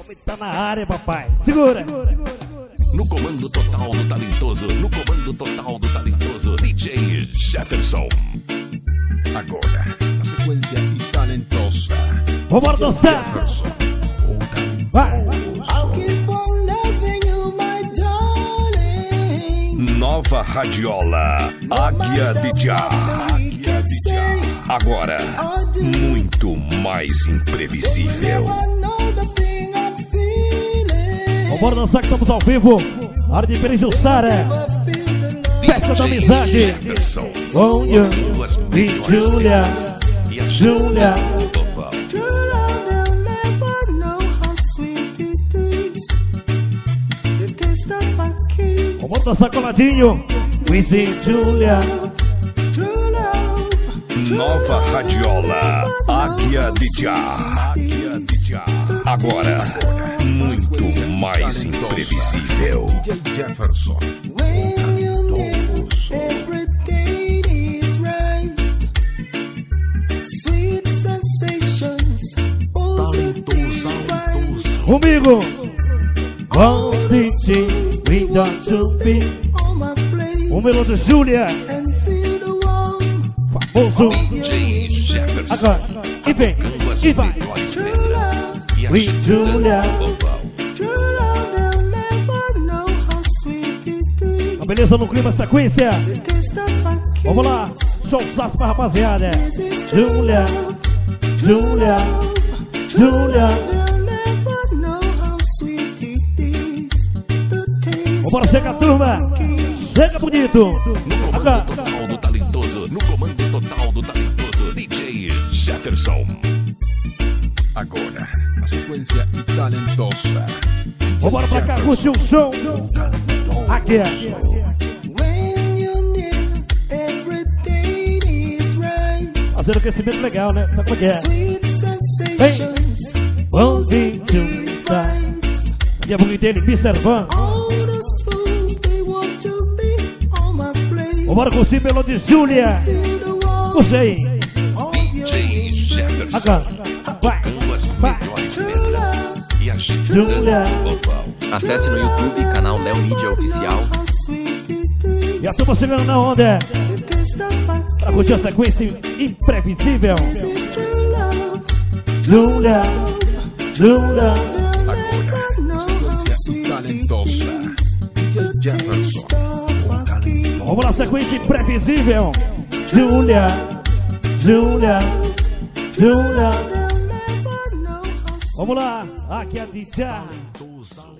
Tá na área, papai. Segura. No comando total do talentoso, no comando total do talentoso, DJ Jefferson. Agora, na sequência e talentosa. Vamos dançar. Vai. Nova Radiola, Águia de Já. Agora, muito mais imprevisível. Vamos dançar que estamos ao vivo. Hora de Perijussara. Festa da amizade. Com you e Julia. Julia. Vamos dançar coladinho. With Julia. Nova Radiola, Águia de Já. Agora, muito mais imprevisível. DJ Jefferson. Comigo. One thing we got to be. O Melody Julia. Famoso. DJ Jefferson. Agora. E vem. E vai. We Julia. A beleza no clima, sequência. Vamos lá. Showzaço pra rapaziada. Julia. Julia. Julia. Vambora, chega, turma. Chega bonito. No comando total do talentoso, no comando total do talentoso, DJ Jefferson. Agora, na sequência e talentosa. Vambora pra cá, curte um show. Aqui é. Fazendo aquecimento legal, né? Sabe como é que é? Vem. One, two, three. Aqui é bonito dele, Mr. Van. Vambora curtir pelo de Julia. Curte aí. DJ Jefferson. Agora. Vai. Vai. Julia. Acesse no YouTube, canal Léo Mídia Oficial. E a turma chegando na onda. Pra curtir a sequência imprevisível. Julia. Julia. Agora, na sequência e talentosa. DJ Jefferson. Vamos na sequência imprevisível. Julia. Julia. Julia. Vamos lá. Aqui é a DJ.